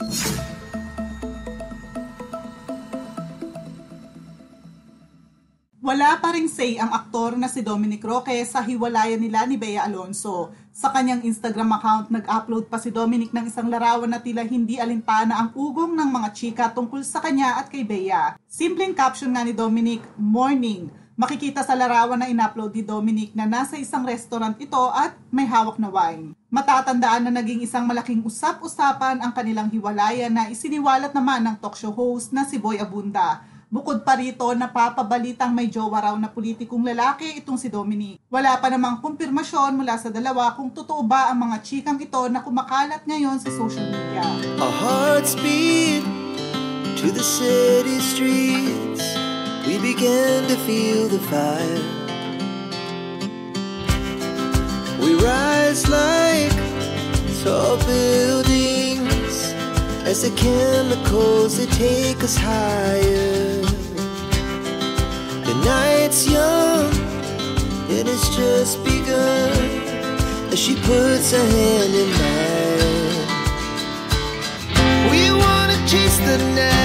Wala pa ring say ang aktor na si Dominic Roque sa hiwalayan nila ni Bea Alonzo. Sa kanyang Instagram account, nag-upload pa si Dominic ng isang larawan na tila hindi alintana ang ugong ng mga chika tungkol sa kanya at kay Bea. Simpleng caption nga ni Dominic, "Morning." Makikita sa larawan na in-upload ni Dominic na nasa isang restaurant ito at may hawak na wine. Matatandaan na naging isang malaking usap-usapan ang kanilang hiwalayan na isiniwalat naman ng talk show host na si Boy Abunda. Bukod pa rito, napapabalitang may jowa raw na politikong lalaki itong si Dominic. Wala pa namang kumpirmasyon mula sa dalawa kung totoo ba ang mga chikang ito na kumakalat ngayon sa social media. Our hearts beat to the city streets. We began to feel the fire. We rise like tall buildings as the chemicals they take us higher. The night's young and it's just begun as she puts her hand in mine. We wanna chase the night.